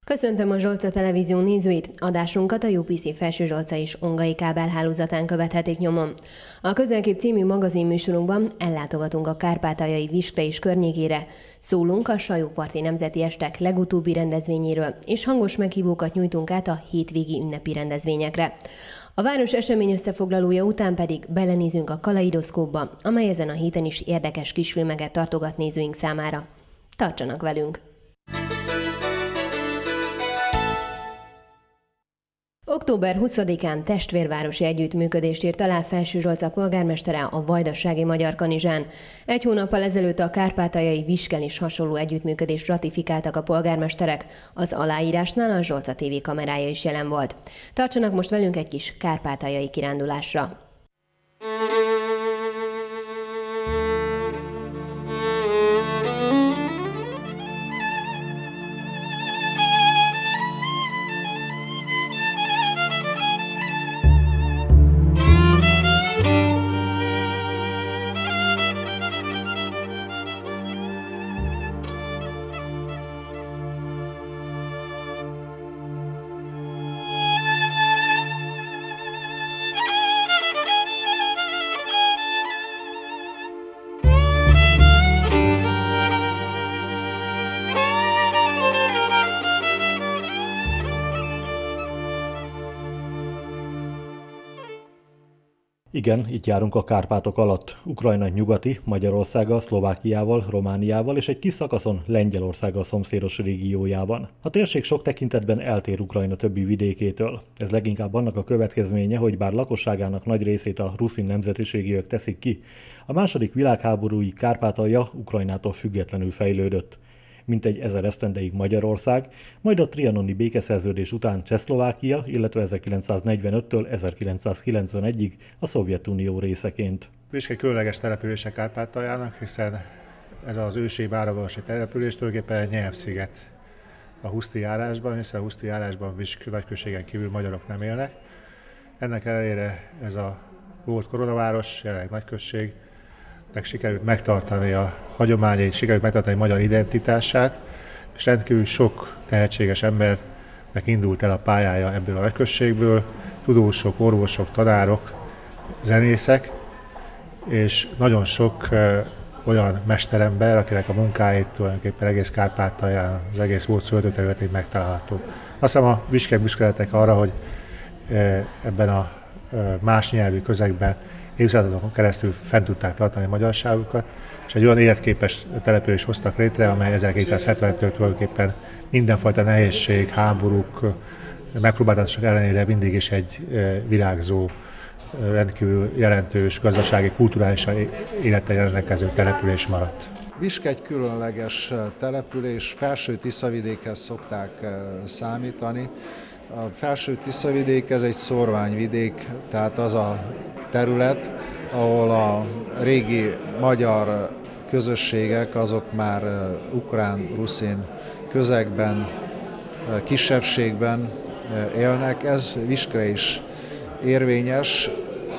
Köszöntöm a Zsolca Televízió nézőit! Adásunkat a UPC Felsőzsolca és Ongai kábelhálózatán követhetik nyomon. A Közelkép című magazinműsorunkban ellátogatunk a kárpátaljai Viskre és környékére, szólunk a Sajóparti Nemzeti Estek legutóbbi rendezvényéről, és hangos meghívókat nyújtunk át a hétvégi ünnepi rendezvényekre. A város esemény összefoglalója után pedig belenézünk a kaleidoszkópba, amely ezen a héten is érdekes kisfilmeket tartogat nézőink számára. Tartsanak velünk! Október 20-án testvérvárosi együttműködést írt alá Felsőzsolca polgármestere a Vajdasági Magyar Kanizsán. Egy hónappal ezelőtt a kárpátaljai Visken is hasonló együttműködést ratifikáltak a polgármesterek. Az aláírásnál a Zsolca TV kamerája is jelen volt. Tartsanak most velünk egy kis kárpátaljai kirándulásra. Igen, itt járunk a Kárpátok alatt, Ukrajna nyugati, Magyarországgal, Szlovákiával, Romániával és egy kis szakaszon Lengyelországgal szomszédos régiójában. A térség sok tekintetben eltér Ukrajna többi vidékétől. Ez leginkább annak a következménye, hogy bár lakosságának nagy részét a ruszin nemzetiségiek teszik ki, a második világháborúig Kárpátalja Ukrajnától függetlenül fejlődött. Mintegy 1000 esztendeig Magyarország, majd a trianoni békeszerződés után Csehszlovákia, illetve 1945-től 1991-ig a Szovjetunió részeként. Visk egy különleges települése Kárpátaljának, hiszen ez az ősi báravalasi település tulajdonképpen egy nyelvsziget a Huszti járásban, hiszen a Huszti járásban Visk nagyközségen kívül magyarok nem élnek. Ennek ellenére ez a volt koronaváros, jelenleg nagyközség, sikerült megtartani a hagyományait, sikerült megtartani a magyar identitását, és rendkívül sok tehetséges embernek indult el a pályája ebből a nagyközségből, tudósok, orvosok, tanárok, zenészek, és nagyon sok olyan mesterember, akinek a munkáit tulajdonképpen egész Kárpátalján, az egész volt szöldőterületén megtalálható. Azt hiszem a viskek büszkéltek arra, hogy ebben a más nyelvű közegben évszázadokon keresztül fent tudták tartani a magyarságukat, és egy olyan életképes települést hoztak létre, amely 1970-től tulajdonképpen mindenfajta nehézség, háborúk, megpróbáltatások ellenére mindig is egy virágzó, rendkívül jelentős gazdasági, kulturális élettel rendelkező település maradt. Visk egy különleges település, Felső-Tiszavidékhez szokták számítani. A Felső-Tiszavidék ez egy szórványvidék, tehát az a terület, ahol a régi magyar közösségek azok már ukrán, ruszin közegben, kisebbségben élnek. Ez Viskre is érvényes.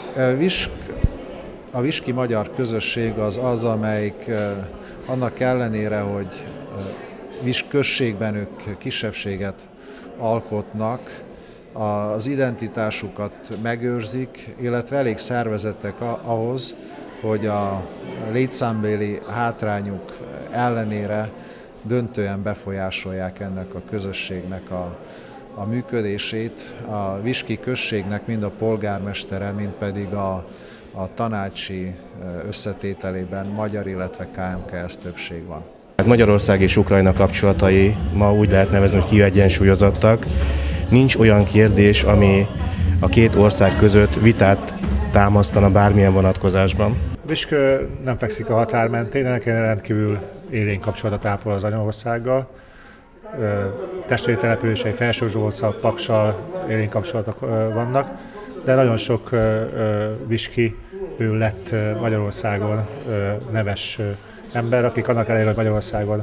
A viski magyar közösség az, amelyik annak ellenére, hogy Visk községben ők kisebbséget alkotnak, az identitásukat megőrzik, illetve elég szervezettek ahhoz, hogy a létszámbéli hátrányuk ellenére döntően befolyásolják ennek a közösségnek a működését. A viski községnek mind a polgármestere, mind pedig a tanácsi összetételében magyar, illetve KMKS többség van. Magyarország és Ukrajna kapcsolatai ma úgy lehet nevezni, hogy kiegyensúlyozottak. Nincs olyan kérdés, ami a két ország között vitát támasztana bármilyen vonatkozásban. Visk nem fekszik a határ mentén, ennek rendkívül élénk kapcsolatot ápol az anyaországgal. Testvéri települései Felsőzsolca, Paksal élénk kapcsolatok vannak, de nagyon sok viskiből lett Magyarországon neves ember, akik annak ellenére, hogy Magyarországon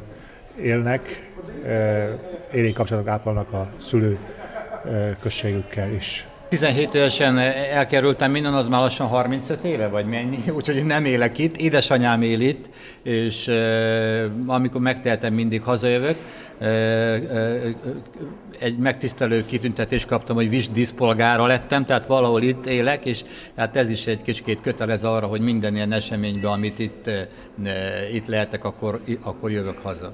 élnek, élénk kapcsolatot ápolnak a szülő községükkel is. 17 évesen elkerültem minden, az már lassan 35 éve, vagy mennyi, úgyhogy nem élek itt. Édesanyám él itt, és amikor megtehetem, mindig hazajövök. Egy megtisztelő kitüntetést kaptam, hogy VIS díszpolgára lettem, tehát valahol itt élek, és hát ez is egy kicsit kötelez arra, hogy minden ilyen eseményben, amit itt lehetek, akkor jövök haza.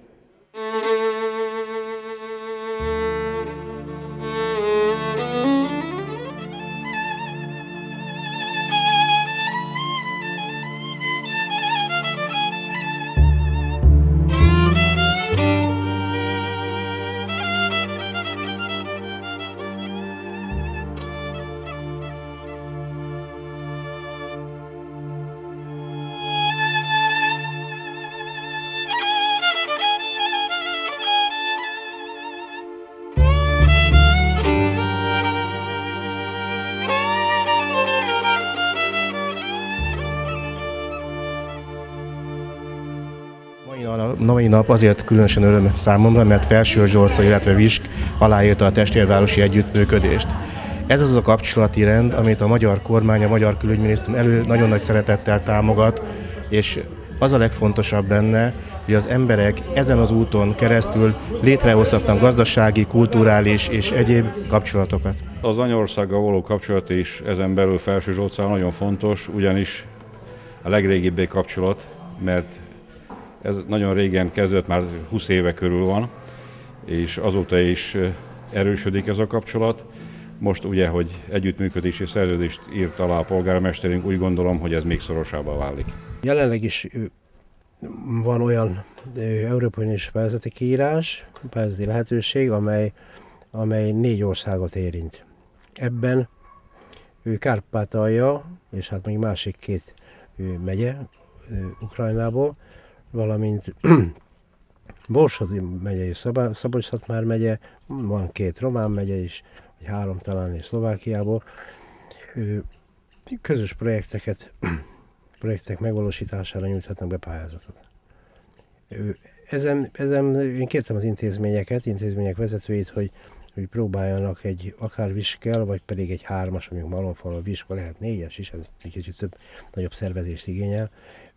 A mai nap azért különösen öröm számomra, mert Felsőorza, illetve Visk aláírta a testvérvárosi együttműködést. Ez az a kapcsolati rend, amit a magyar kormány, a magyar külügyminisztérium nagyon nagy szeretettel támogat, és az a legfontosabb benne, hogy az emberek ezen az úton keresztül létrehozhatnak gazdasági, kulturális és egyéb kapcsolatokat. Az anyaországgal való kapcsolat is ezen belül Felsőorzáon nagyon fontos, ugyanis a legrégibbé kapcsolat, mert ez nagyon régen kezdődött, már 20 éve körül van, és azóta is erősödik ez a kapcsolat. Most ugye, hogy együttműködési szerződést írt alá a polgármesterünk, úgy gondolom, hogy ez még szorosabbá válik. Jelenleg is van olyan Európai Uniós pályázati kiírás, pályázati lehetőség, amely 4 országot érint. Ebben Kárpátalja, és hát még másik 2 megye Ukrajnából, valamint Borsodi megye és Szabolcs-Szatmár megye, van 2 román megye is, vagy 3 talán és Szlovákiából. Közös projektek megvalósítására nyújthatnak be pályázatot. Ezen én kértem az intézmények vezetőit, hogy próbáljanak akár Viskkel, vagy pedig egy 3-as, mondjuk Malomfalva, Viskkel, lehet 4-es is, ez egy kicsit nagyobb szervezést igényel.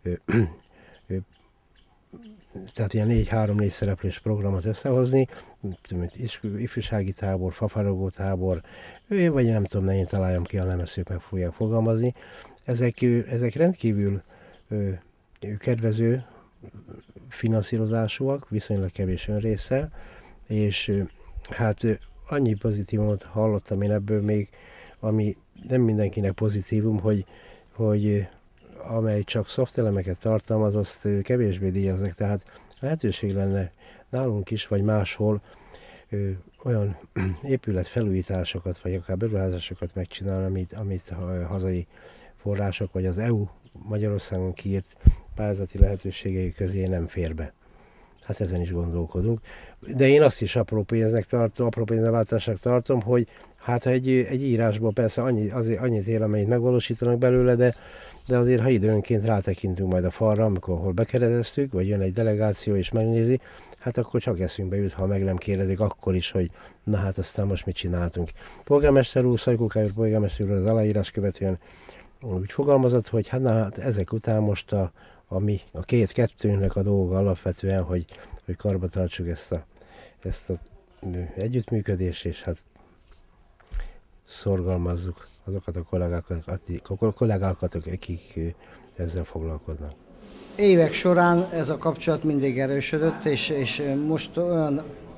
Tehát ilyen 3-4 szereplős programot összehozni, mint ifjúsági tábor, fafaragó tábor, vagy nem tudom, én találjam ki, a lemeszők meg fogják fogalmazni. Ezek rendkívül kedvező finanszírozásúak, viszonylag kevés önrésszel, és hát annyi pozitívumot hallottam én ebből még, ami nem mindenkinek pozitívum, hogy amely csak szoftelemeket tartalmaz, azt kevésbé díjaznak, tehát lehetőség lenne nálunk is, vagy máshol olyan épületfelújításokat, vagy akár beruházásokat megcsinálni, amit a hazai források, vagy az EU Magyarországon kiírt pályázati lehetőségei közé nem fér be. Hát ezen is gondolkodunk. De én azt is apró pénzváltásnak tartom, hogy hát egy írásból persze annyit ér, amennyit megvalósítanak belőle, de azért, ha időnként rátekintünk majd a falra, amikor hol bekeresztük, vagy jön egy delegáció és megnézi, hát akkor csak eszünkbe jut, ha meg nem kérdezik, akkor is, hogy na hát aztán most mit csináltunk. Polgármester úr, Szajkó Károly polgármester úr az aláírás követően úgy fogalmazott, hogy hát ezek után most a kettőnknek a dolga alapvetően, hogy karba tartsuk ezt a együttműködést, és hát szorgalmazzuk azokat a kollégákat, akik ezzel foglalkoznak. Évek során ez a kapcsolat mindig erősödött, és most olyan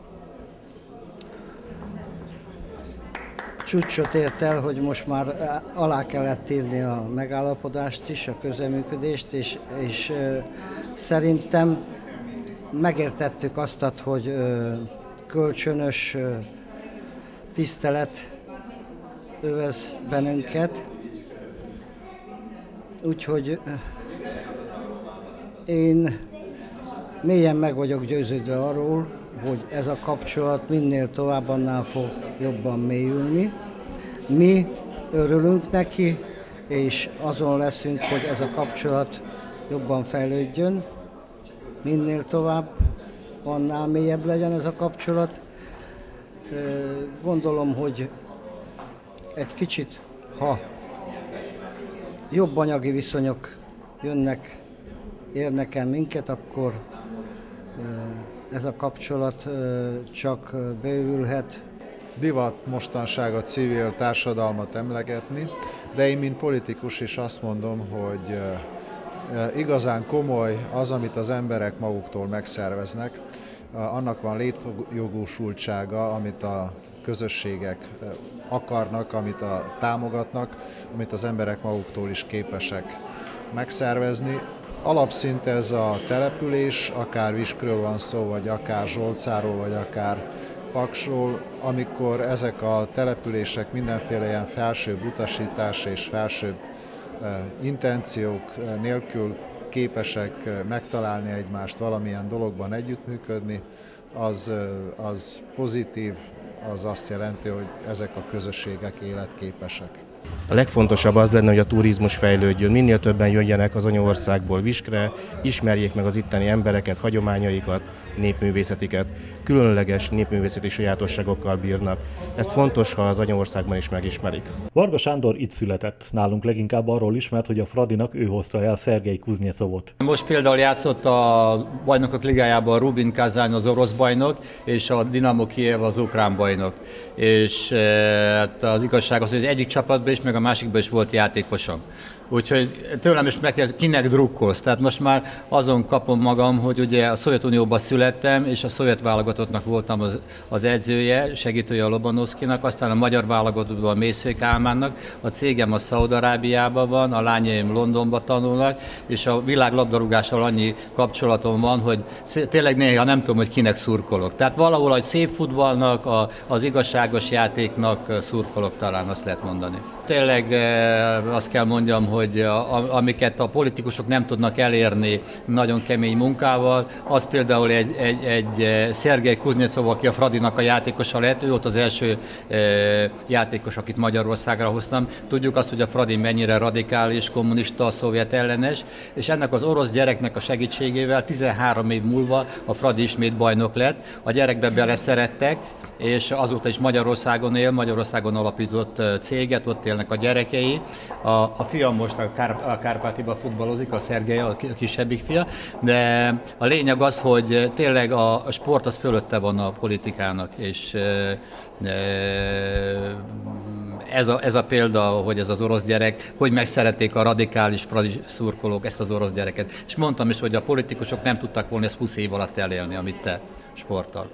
csúcsot ért el, hogy most már alá kellett írni a megállapodást is, a közreműködést, és szerintem megértettük azt, hogy kölcsönös tisztelet övez bennünket. Úgyhogy én mélyen meg vagyok győződve arról, hogy ez a kapcsolat minél tovább annál fog jobban mélyülni. Mi örülünk neki, és azon leszünk, hogy ez a kapcsolat jobban fejlődjön, minél tovább, annál mélyebb legyen ez a kapcsolat. Gondolom, hogy egy kicsit, ha jobb anyagi viszonyok érnek el minket, akkor ez a kapcsolat csak bővülhet. Divat mostanság a civil társadalmat emlegetni, de én, mint politikus is azt mondom, hogy igazán komoly az, amit az emberek maguktól megszerveznek, annak van létjogosultsága, amit a közösségek akarnak, amit támogatnak, amit az emberek maguktól is képesek megszervezni. Alapszint ez a település, akár Viskről van szó, vagy akár Zsolcáról, vagy akár Paksról, amikor ezek a települések mindenféle ilyen felsőbb utasítás és felsőbb intenciók nélkül képesek megtalálni egymást, valamilyen dologban együttműködni, az pozitív, az azt jelenti, hogy ezek a közösségek életképesek. A legfontosabb az lenne, hogy a turizmus fejlődjön, minél többen jöjjenek az anyaországból Viskre, ismerjék meg az itteni embereket, hagyományaikat, népművészetiket, különleges népművészeti sajátosságokkal bírnak. Ez fontos, ha az anyaországban is megismerik. Varga Sándor itt született, nálunk leginkább arról ismert, hogy a Fradinak ő hozta el Szergej Kuznyecovot. Most például játszott a Bajnokok Ligájában Rubin Kazán az orosz bajnok, és a Dinamo Kijev az ukrán bajnok. És hát az igazság az, hogy az egyik csapatban is, meg a másikban is volt játékosom. Úgyhogy tőlem is megkérdezett, kinek drukkolsz. Tehát most már azon kapom magam, hogy ugye a Szovjetunióban születtem, és a szovjet válogatottnak voltam az edzője, segítője a Lobanovszkinak, aztán a magyar válogatottban Mészfő Kálmánnak, a cégem a Szaúd-Arábiában van, a lányaim Londonban tanulnak, és a világ labdarúgással annyi kapcsolatom van, hogy tényleg néha nem tudom, hogy kinek szurkolok. Tehát valahol a szép futballnak, az igazságos játéknak szurkolok, talán azt lehet mondani. Tényleg azt kell mondjam, hogy amiket a politikusok nem tudnak elérni nagyon kemény munkával, az például egy Szergej Kuznyecov, aki a Fradinak a játékosa lett, ő volt az első játékos, akit Magyarországra hoztam. Tudjuk azt, hogy a Fradi mennyire radikális, kommunista, szovjet ellenes, és ennek az orosz gyereknek a segítségével 13 év múlva a Fradi ismét bajnok lett, a gyerekbe beleszerettek, és azóta is Magyarországon él, Magyarországon alapított céget, ott élnek a gyerekei. A fiam most a Kárpátiban futballozik, a Szergej, a kisebbik fia, de a lényeg az, hogy tényleg a sport az fölötte van a politikának, és ez a példa, hogy ez az orosz gyerek, hogy megszerették a radikális fradi szurkolók ezt az orosz gyereket. És mondtam is, hogy a politikusok nem tudtak volna ezt 20 év alatt elélni, amit te sporttal.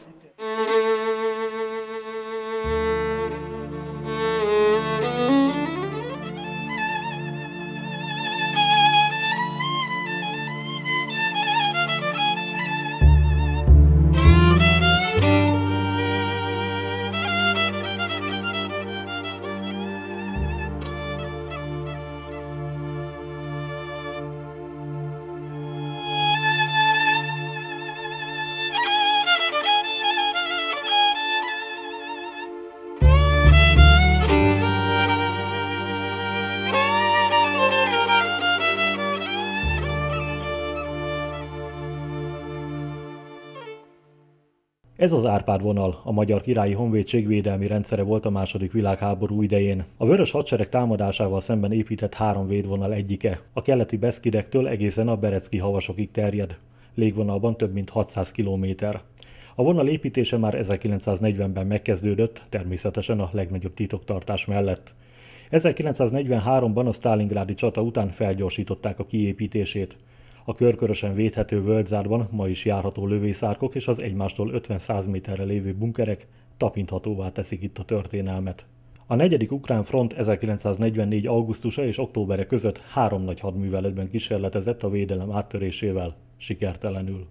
Ez az Árpád vonal, a Magyar Királyi Honvédség védelmi rendszere volt a II. Világháború idején. A Vörös Hadsereg támadásával szemben épített 3 védvonal egyike. A keleti Beszkidektől egészen a Berecki-havasokig terjed. Légvonalban több mint 600 kilométer. A vonal építése már 1940-ben megkezdődött, természetesen a legnagyobb titoktartás mellett. 1943-ban a sztálingrádi csata után felgyorsították a kiépítését. A körkörösen védhető völgyzárban ma is járható lövészárkok és az egymástól 50-100 méterre lévő bunkerek tapinthatóvá teszik itt a történelmet. A 4. ukrán front 1944. augusztusa és októbere között 3 nagy hadműveletben kísérletezett a védelem áttörésével, sikertelenül.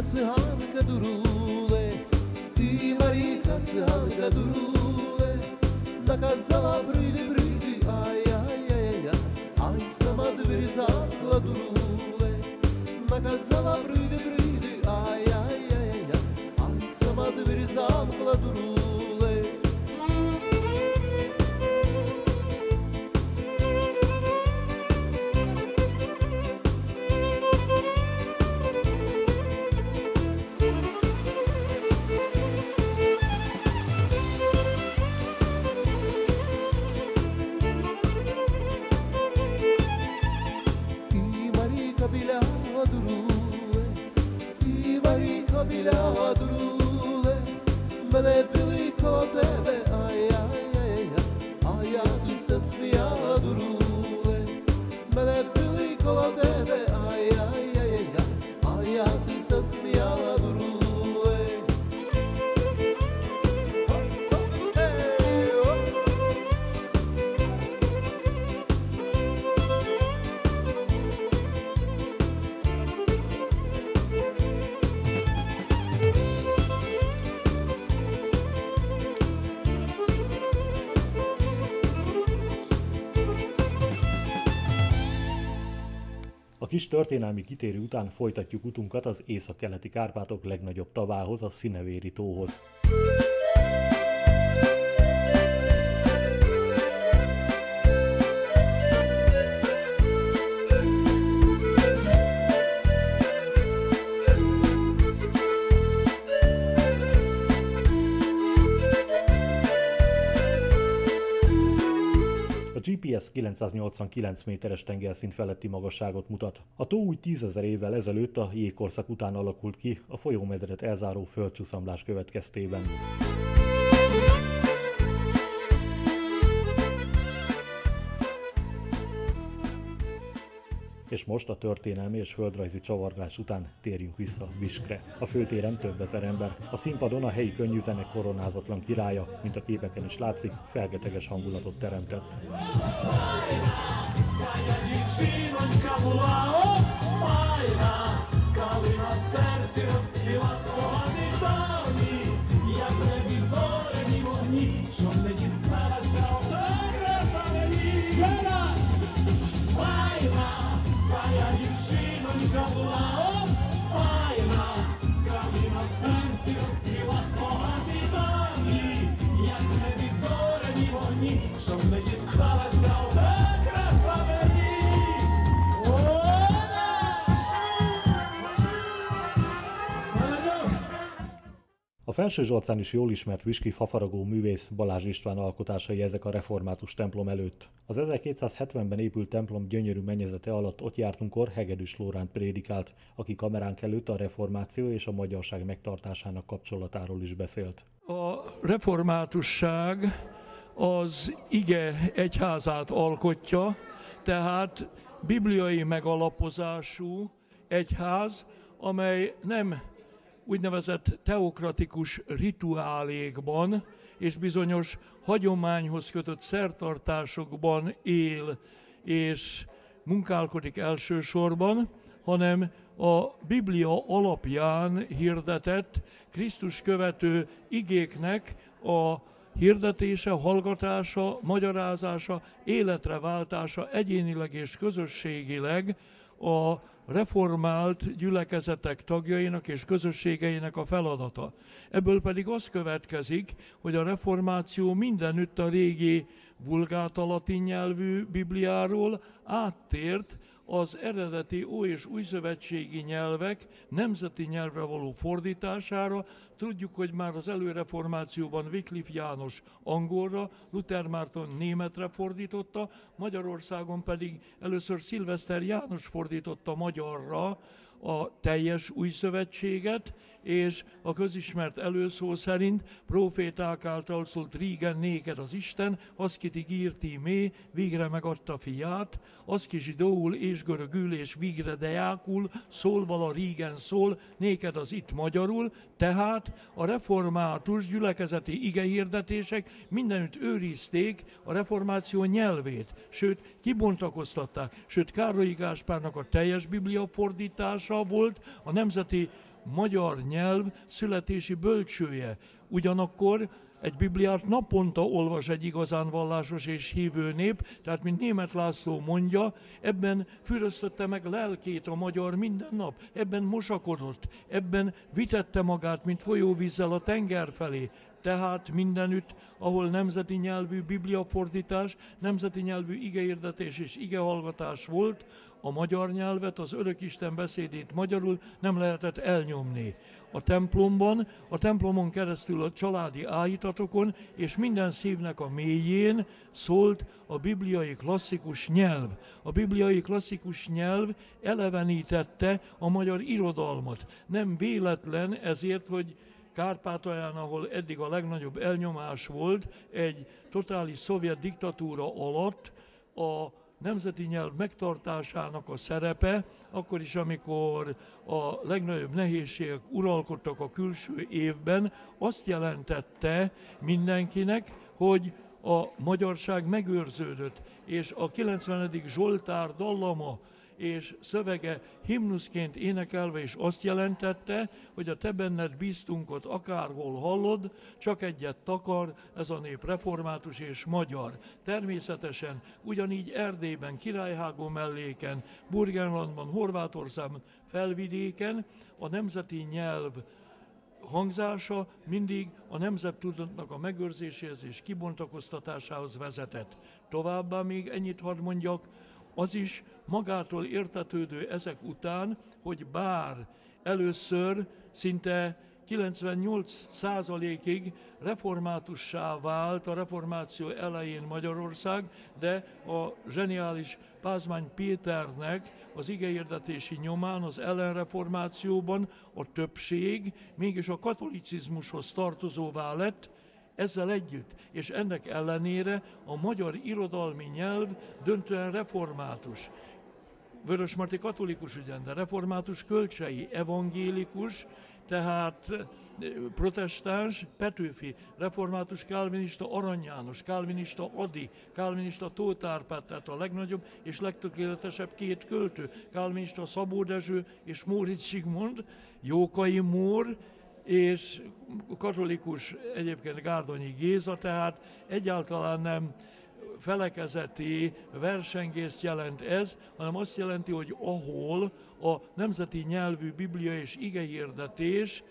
cihanka durule, i Marika cihanka durule, nakazala bridi bridi, aj, aj, aj, aj, aj sama dveri zakla durule, nakazala bridi bridi, aj, aj, aj, aj, aj sama dveri zakla durule. Bila durule, mene bili ko tebe, aj, aj, aj, aj, ja tu se smijala durule, mene bili ko tebe, aj, aj, aj, aj, ja tu se smijala durule. A kis történelmi kitérő után folytatjuk utunkat az északkeleti Kárpátok legnagyobb tavához, a Szinevéri tóhoz. A GPS 989 méteres tengerszint feletti magasságot mutat. A tó úgy 10 000 évvel ezelőtt a jégkorszak után alakult ki, a folyómedret elzáró földcsuszamlás következtében. És most a történelmi és földrajzi csavargás után térjünk vissza Viskre. A főtéren több ezer ember, a színpadon a helyi könnyűzene koronázatlan királya, mint a képeken is látszik, felgeteges hangulatot teremtett. A Felső-Zsolcán is jól ismert viski fafaragó művész Balázs István alkotásai ezek a református templom előtt. Az 1270-ben épült templom gyönyörű mennyezete alatt ott jártunkkor Hegedűs Lóránt prédikált, aki kameránk előtt a reformáció és a magyarság megtartásának kapcsolatáról is beszélt. A reformátusság az ige egyházát alkotja, tehát bibliai megalapozású egyház, amely nem úgynevezett teokratikus rituálékban és bizonyos hagyományhoz kötött szertartásokban él és munkálkodik elsősorban, hanem a Biblia alapján hirdetett Krisztus követő igéknek a hirdetése, hallgatása, magyarázása, életre váltása egyénileg és közösségileg a reformált gyülekezetek tagjainak és közösségeinek a feladata. Ebből pedig az következik, hogy a reformáció mindenütt a régi vulgáta latin nyelvű Bibliáról áttért az eredeti ó- és újszövetségi nyelvek nemzeti nyelvre való fordítására. Tudjuk, hogy már az előreformációban Wycliffe János angolra, Luther Márton németre fordította, Magyarországon pedig először Szilveszter János fordította magyarra a teljes új szövetséget, és a közismert előszó szerint proféták által szólt régen néked az Isten, az kitig írti mé, végre megadta fiát, az ki zsidóul és görögül és végre dejákul, szól vala régen szól, néked az itt magyarul, tehát a református gyülekezeti igehirdetések mindenütt őrizték a reformáció nyelvét, sőt kibontakoztatták, sőt Károlyi Gáspárnak a teljes Biblia fordítása volt, a nemzeti magyar nyelv születési bölcsője. Ugyanakkor egy Bibliát naponta olvas egy igazán vallásos és hívő nép, tehát mint Németh László mondja, ebben füröztötte meg lelkét a magyar minden nap, ebben mosakodott, ebben vitette magát, mint folyóvízzel a tenger felé. Tehát mindenütt, ahol nemzeti nyelvű bibliafordítás, nemzeti nyelvű igehirdetés és igehallgatás volt, a magyar nyelvet, az Örökisten beszédét magyarul nem lehetett elnyomni. A templomon keresztül a családi áhítatokon és minden szívnek a mélyén szólt a bibliai klasszikus nyelv. A bibliai klasszikus nyelv elevenítette a magyar irodalmat. Nem véletlen ezért, hogy Kárpátalján, ahol eddig a legnagyobb elnyomás volt, egy totális szovjet diktatúra alatt a nemzeti nyelv megtartásának a szerepe, akkor is, amikor a legnagyobb nehézségek uralkodtak a külső évben, azt jelentette mindenkinek, hogy a magyarság megőrződött, és a 90. Zsoltár dallama és szövege himnuszként énekelve is azt jelentette, hogy a te benned bíztunkat akárhol hallod, csak egyet takar, ez a nép református és magyar. Természetesen ugyanígy Erdélyben, Királyhágó melléken, Burgenlandban, Horvátországban, Felvidéken a nemzeti nyelv hangzása mindig a nemzettudatnak a megőrzéséhez és kibontakoztatásához vezetett. Továbbá még ennyit hadd mondjak, az is magától értetődő ezek után, hogy bár először szinte 98%-ig reformátussá vált a reformáció elején Magyarország, de a zseniális Pázmány Péternek az igehirdetési nyomán az ellenreformációban a többség mégis a katolicizmushoz tartozóvá lett, ezzel együtt, és ennek ellenére a magyar irodalmi nyelv döntően református. Vörösmarty katolikus ugyan, de református Kölcsey, evangélikus, tehát protestáns, Petőfi, református kálvinista Arany János, kálvinista Ady, kálvinista Tóth Árpád, tehát a legnagyobb és legtökéletesebb két költő, kálvinista Szabó Dezső és Móricz Zsigmond, Jókai Mór, és katolikus egyébként Gárdonyi Géza, tehát egyáltalán nem felekezeti versengést jelent ez, hanem azt jelenti, hogy ahol a nemzeti nyelvű biblia és igehirdetés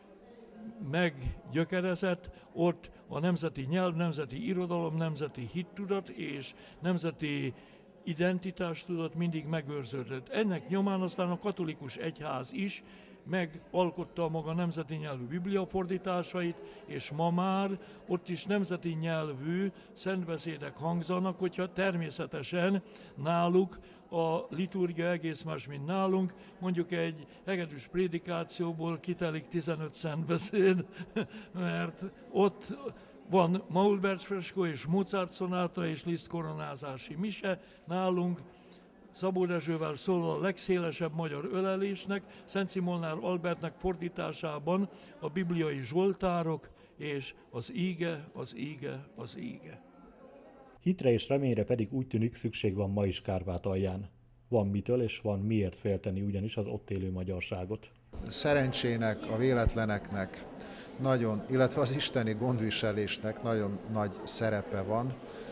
meggyökerezett, ott a nemzeti nyelv, nemzeti irodalom, nemzeti hittudat és nemzeti identitástudat mindig megőrződött. Ennek nyomán aztán a katolikus egyház is megalkotta a maga nemzeti nyelvű bibliafordításait, és ma már ott is nemzeti nyelvű szentbeszédek hangzanak, hogyha természetesen náluk a liturgia egész más, mint nálunk. Mondjuk egy hegedűs prédikációból kitelik 15 szentbeszéd, mert ott van Maulberg freskó és Mozart szonáta és Liszt koronázási mise, nálunk Szabó Dezsővel szóló a legszélesebb magyar ölelésnek, Szent Szimolnár Albertnek fordításában a bibliai zsoltárok és az íge, az íge, az íge. Hitre és reményre pedig úgy tűnik szükség van ma is Kárpátalján. Van mitől és van miért félteni ugyanis az ott élő magyarságot. Szerencsének, a véletleneknek nagyon, illetve az isteni gondviselésnek nagyon nagy szerepe van.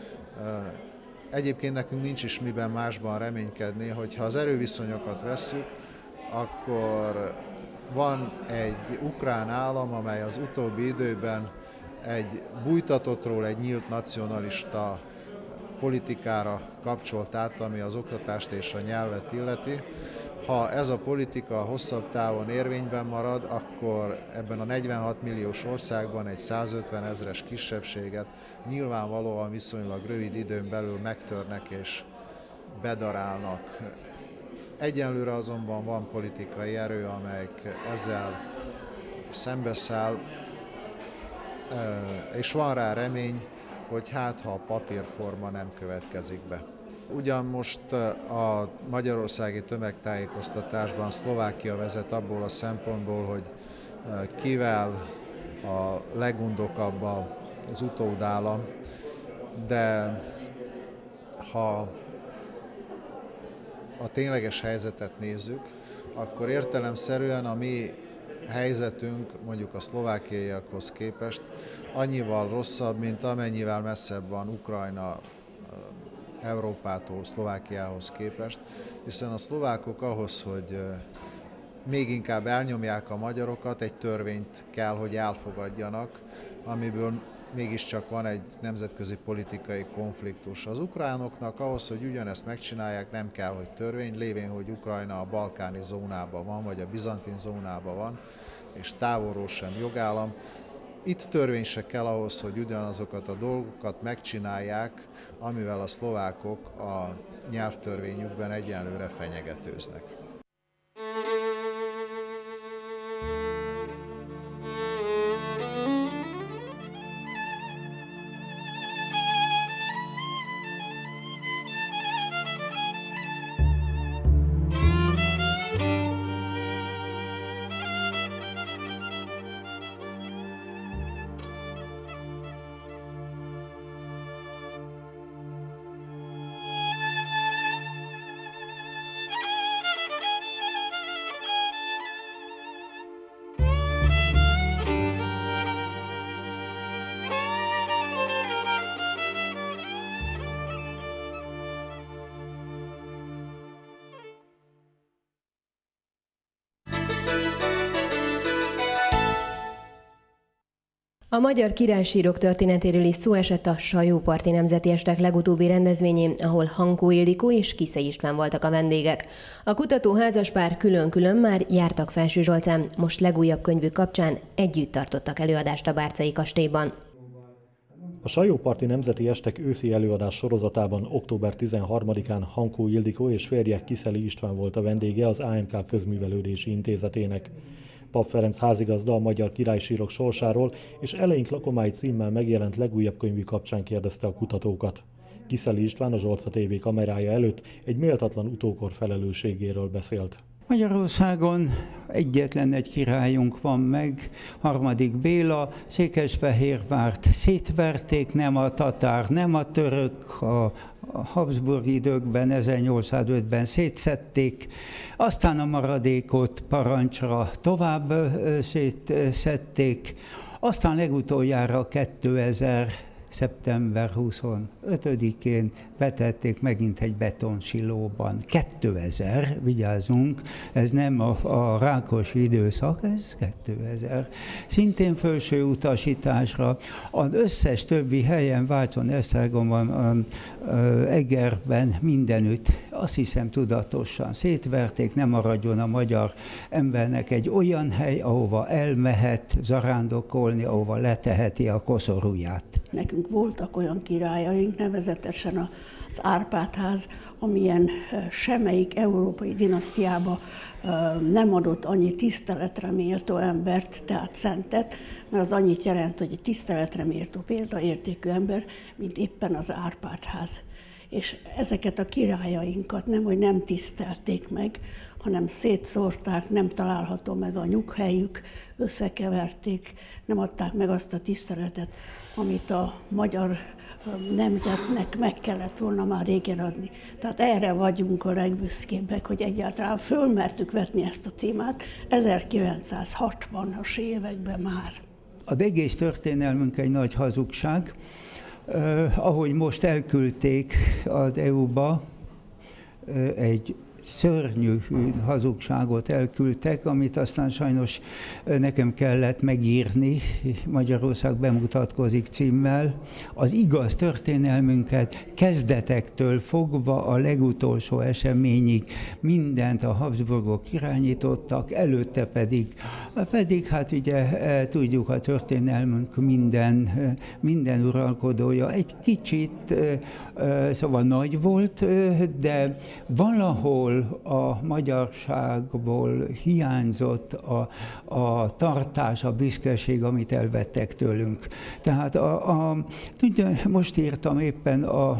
Egyébként nekünk nincs is miben másban reménykedni, hogyha az erőviszonyokat vesszük, akkor van egy ukrán állam, amely az utóbbi időben egy bújtatottról egy nyílt nacionalista politikára kapcsolt át, ami az oktatást és a nyelvet illeti. Ha ez a politika hosszabb távon érvényben marad, akkor ebben a 46 milliós országban egy 150 000-es kisebbséget nyilvánvalóan viszonylag rövid időn belül megtörnek és bedarálnak. Egyenlőre azonban van politikai erő, amelyik ezzel szembeszáll, és van rá remény, hogy hát ha a papírforma nem következik be. Ugyan most a magyarországi tömegtájékoztatásban Szlovákia vezet abból a szempontból, hogy kivel a legundokabb az utódállam, de ha a tényleges helyzetet nézzük, akkor értelemszerűen a mi helyzetünk mondjuk a szlovákiaiakhoz képest annyival rosszabb, mint amennyivel messzebb van Ukrajna Európától, Szlovákiához képest, hiszen a szlovákok ahhoz, hogy még inkább elnyomják a magyarokat, egy törvényt kell, hogy elfogadjanak, amiből mégiscsak van egy nemzetközi politikai konfliktus. Az ukránoknak ahhoz, hogy ugyanezt megcsinálják, nem kell, hogy törvény, lévén, hogy Ukrajna a balkáni zónában van, vagy a bizantin zónában van, és távolról sem jogállam. Itt törvény se kell ahhoz, hogy ugyanazokat a dolgokat megcsinálják, amivel a szlovákok a nyelvtörvényükben egyenlőre fenyegetőznek. A magyar királysírok történetéről is szó esett a Sajóparti Nemzeti Estek legutóbbi rendezvényén, ahol Hankó Ildikó és Kiszely István voltak a vendégek. A kutató házaspár külön-külön már jártak Felsőzsolcán, most legújabb könyvük kapcsán együtt tartottak előadást a Bárcai kastélyban. A Sajóparti Nemzeti Estek őszi előadás sorozatában október 13-án Hankó Ildikó és férje Kiszely István volt a vendége az AMK Közművelődési Intézetének. Pap Ferenc házigazda a magyar királysírok sorsáról és Eleink lakomái címmel megjelent legújabb könyvű kapcsán kérdezte a kutatókat. Kiszely István a Zsolca TV kamerája előtt egy méltatlan utókor felelősségéről beszélt. Magyarországon egyetlen egy királyunk van meg, harmadik Béla, Székesfehérvárt szétverték, nem a tatár, nem a török, a Habsburg időkben, 1805-ben szétszedték, aztán a maradékot parancsra tovább szétszedték, aztán legutoljára 2000. szeptember 25-én betették megint egy betonsilóban. 2000, vigyázzunk, ez nem a Rákosi időszak, ez 2000. Szintén felső utasításra az összes többi helyen, Vácon, Esztergomban, Egerben, mindenütt, azt hiszem tudatosan szétverték, nem maradjon a magyar embernek egy olyan hely, ahova elmehet zarándokolni, ahova leteheti a koszorúját. Nekünk voltak olyan királyaink, nevezetesen az Árpád-ház, amilyen semmelyik európai dinasztiába nem adott annyi tiszteletre méltó embert, tehát szentet, mert az annyit jelent, hogy egy tiszteletre méltó példaértékű ember, mint éppen az Árpád-ház. És ezeket a királyainkat nemhogy nem tisztelték meg, hanem szétszórták, nem található meg a nyughelyük, összekeverték, nem adták meg azt a tiszteletet, amit a magyar nemzetnek meg kellett volna már régen adni. Tehát erre vagyunk a legbüszkébbek, hogy egyáltalán fölmertük vetni ezt a témát 1960-as években már. Az egész történelmünk egy nagy hazugság. Ahogy most elküldték az EU-ba, egy szörnyű hazugságot elküldtek, amit aztán sajnos nekem kellett megírni, Magyarország bemutatkozik címmel. Az igaz történelmünket kezdetektől fogva a legutolsó eseményig mindent a Habsburgok irányítottak, előtte pedig hát ugye tudjuk, a történelmünk minden uralkodója egy kicsit, szóval nagy volt, de valahol a magyarságból hiányzott a tartás, a büszkeség, amit elvettek tőlünk. Tehát most írtam éppen a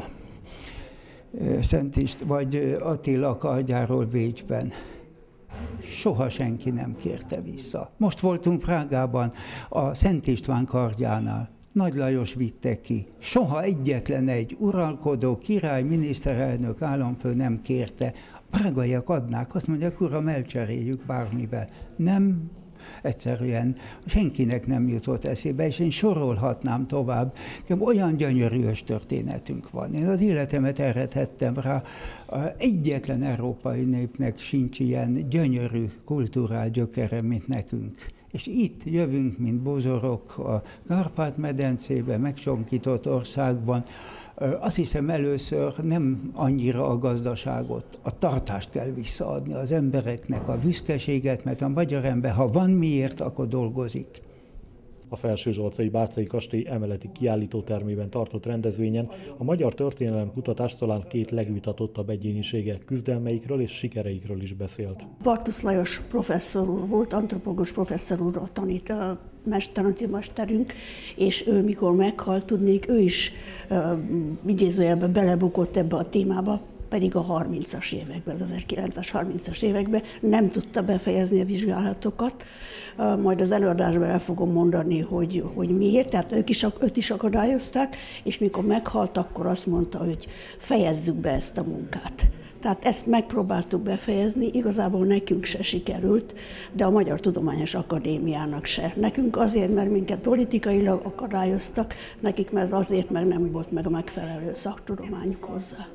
vagy Attila kardjáról Bécsben. Soha senki nem kérte vissza. Most voltunk Prágában a Szent István kardjánál. Nagy Lajos vitte ki. Soha egyetlen egy uralkodó, király, miniszterelnök, államfő nem kérte. A prágaiak adnák, azt mondják, uram, elcseréljük bármivel. Nem, Egyszerűen senkinek nem jutott eszébe, és én sorolhatnám tovább. Olyan gyönyörű történetünk van. Én az életemet erre tettem rá. Egyetlen európai népnek sincs ilyen gyönyörű kultúrál gyökere, mint nekünk. És itt jövünk, mint bozorok a Kárpát-medencébe, megcsonkított országban. Azt hiszem először nem annyira a gazdaságot, a tartást kell visszaadni az embereknek, a büszkeséget, mert a magyar ember, ha van miért, akkor dolgozik. A Felsőzsolcai Bárcai Kastély emeleti kiállítótermében tartott rendezvényen a magyar történelem kutatás talán két legvitatottabb egyénisége küzdelmeikről és sikereikről is beszélt. Bartusz Lajos professzor úr volt, antropológus professzor úrról tanít a mesterünk, és ő mikor meghalt, tudnék, ő is idézőjelben belebukott ebbe a témába, pedig a 30-as években, az 1930-as években nem tudta befejezni a vizsgálatokat. Majd az előadásban el fogom mondani, hogy miért, tehát őt is akadályozták, és mikor meghalt, akkor azt mondta, hogy fejezzük be ezt a munkát. Tehát ezt megpróbáltuk befejezni, igazából nekünk se sikerült, de a Magyar Tudományos Akadémiának se. Nekünk azért, mert minket politikailag akadályoztak, nekik meg azért, mert nem volt meg a megfelelő szaktudományuk hozzá.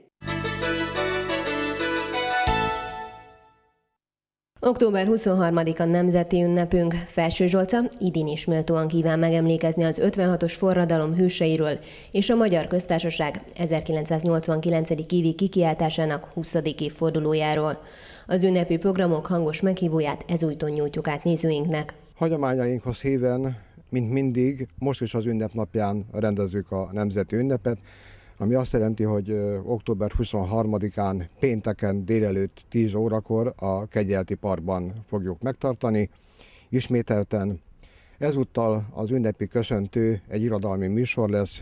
Október 23-a nemzeti ünnepünk. Felsőzsolca idén is méltóan kíván megemlékezni az 56-os forradalom hőseiről és a Magyar Köztársaság 1989. évi kikiáltásának 20. évfordulójáról. Az ünnepi programok hangos meghívóját ezújton nyújtjuk át nézőinknek. Hagyományainkhoz híven, mint mindig, most is az ünnepnapján rendezzük a nemzeti ünnepet, ami azt jelenti, hogy október 23-án pénteken délelőtt 10 órakor a Kegyelti Parkban fogjuk megtartani. Ismételten ezúttal az ünnepi köszöntő egy irodalmi műsor lesz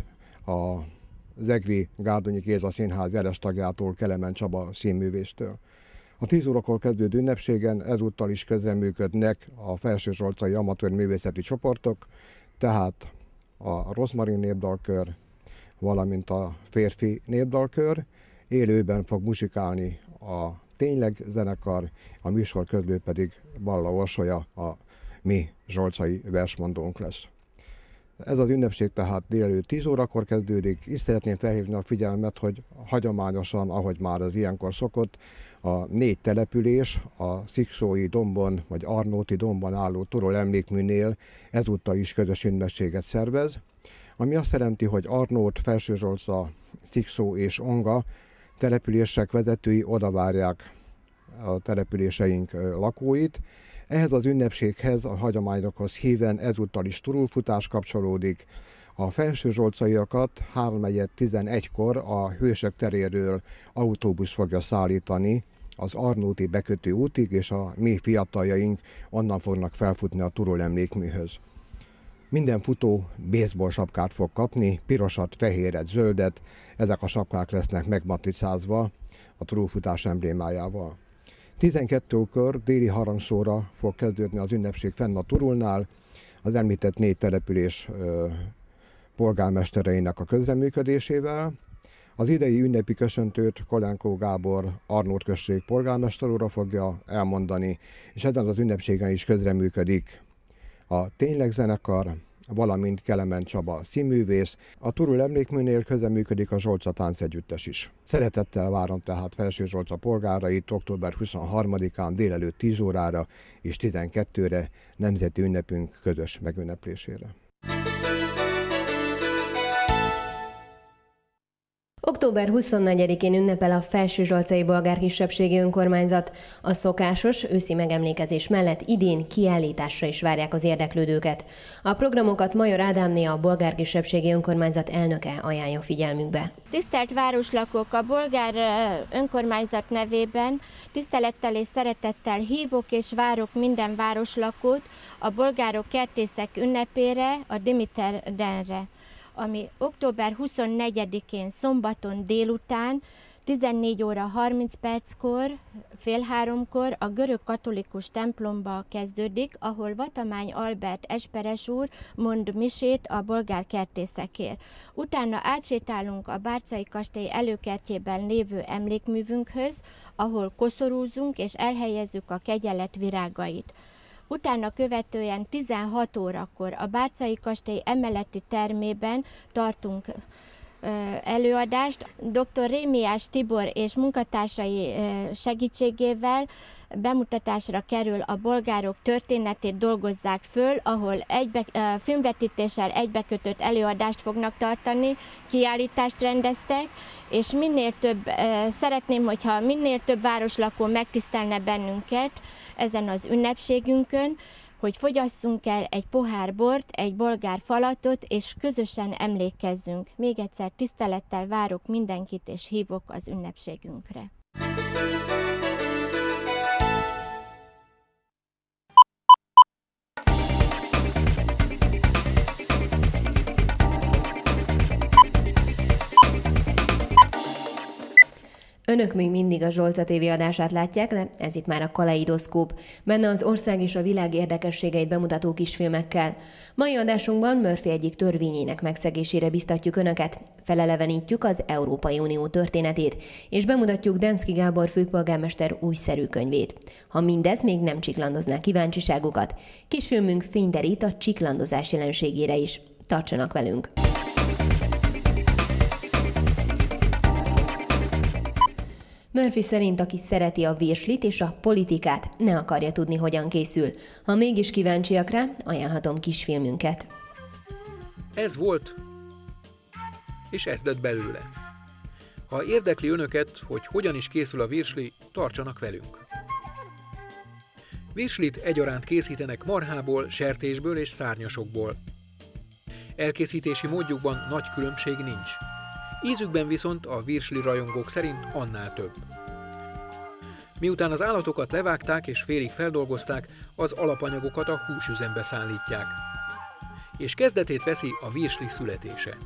az Egri Gárdonyi Géza Színház jeles tagjától, Kelemen Csaba színművésztől. A 10 órakor kezdődő ünnepségen ezúttal is közreműködnek a felsőzsolcai amatőr művészeti csoportok, tehát a Rozmarin népdalkör, valamint a férfi népdalkör. Élőben fog muzsikálni a Tényleg zenekar, a műsor közlő pedig Balla Orsolya, a mi zsolcai versmondónk lesz. Ez az ünnepség tehát délelőtt 10 órakor kezdődik. Itt szeretném felhívni a figyelmet, hogy hagyományosan, ahogy már az ilyenkor szokott, a 4 település a Szikszói dombon vagy Arnóti dombon álló Turul emlékműnél ezúttal is közös ünnepséget szervez, ami azt jelenti, hogy Arnót, Felsőzsolca, Szikszó és Onga települések vezetői odavárják a településeink lakóit. Ehhez az ünnepséghez, a hagyományokhoz híven ezúttal is turulfutás kapcsolódik. A felsőzsolcaiakat 3:11-kor a Hősök teréről autóbusz fogja szállítani az Arnóti bekötő útig, és a mi fiataljaink onnan fognak felfutni a Turul emlékműhöz. Minden futó baseball sapkát fog kapni, pirosat, fehéret, zöldet, ezek a sapkák lesznek megmatricázva a turulfutás emblémájával. 12-kor déli harangszóra fog kezdődni az ünnepség fenn a Turulnál, az említett 4 település polgármestereinek a közreműködésével. Az idei ünnepi köszöntőt Kolenkó Gábor Arnót község polgármester úra fogja elmondani, és ezen az ünnepségen is közreműködik a Tényleg zenekar, valamint Kelemen Csaba színművész. A Turul emlékműnél közreműködik a Zsolca táncegyüttes is. Szeretettel várom tehát Felsőzsolca polgárait október 23-án délelőtt 10 órára és 12-re nemzeti ünnepünk közös megünneplésére. Október 24-én ünnepel a Felsőzsolcai bolgár kisebbségi önkormányzat. A szokásos őszi megemlékezés mellett idén kiállításra is várják az érdeklődőket. A programokat Major Ádámné, a bolgár kisebbségi önkormányzat elnöke ajánlja figyelmükbe. Tisztelt városlakók, a bolgár önkormányzat nevében tisztelettel és szeretettel hívok és várok minden városlakót a bolgárok kertészek ünnepére, a Dimiter Denre, ami október 24-én szombaton délután 14 óra 30 perckor, fél 3-kor a görög katolikus templomba kezdődik, ahol Vatamány Albert esperes úr mond misét a bolgár kertészekért. Utána átsétálunk a Bárcai kastély előkertjében lévő emlékművünkhöz, ahol koszorúzunk és elhelyezzük a kegyelet virágait. Utána követően 16 órakor a Bárcai kastély emeleti termében tartunk előadást. Dr. Rémiás Tibor és munkatársai segítségével bemutatásra kerül a bolgárok történetét, dolgozzák föl, ahol filmvetítéssel egybekötött előadást fognak tartani, kiállítást rendeztek, és szeretném, hogyha minél több városlakó megtisztelne bennünket ezen az ünnepségünkön, hogy fogyasszunk el egy pohár bort, egy bolgár falatot, és közösen emlékezzünk. Még egyszer tisztelettel várok mindenkit, és hívok az ünnepségünkre. Önök még mindig a Zsolca TV adását látják, de ez itt már a Kaleidoszkóp, benne az ország és a világ érdekességeit bemutató kisfilmekkel. Mai adásunkban Murphy egyik törvényének megszegésére biztatjuk Önöket, felelevenítjük az Európai Unió történetét, és bemutatjuk Denszky Gábor főpolgármester újszerű könyvét. Ha mindez még nem csiklandozná kíváncsiságukat, kisfilmünk fényderít a csiklandozás jelenségére is. Tartsanak velünk! Murphy szerint, aki szereti a virslit és a politikát, ne akarja tudni, hogyan készül. Ha mégis kíváncsiak rá, ajánlhatom kisfilmünket. Ez volt, és ez lett belőle. Ha érdekli Önöket, hogy hogyan is készül a virsli, tartsanak velünk. Virslit egyaránt készítenek marhából, sertésből és szárnyasokból. Elkészítési módjukban nagy különbség nincs. Ízükben viszont a virsli rajongók szerint annál több. Miután az állatokat levágták és félig feldolgozták, az alapanyagokat a húsüzembe szállítják. És kezdetét veszi a virsli születése.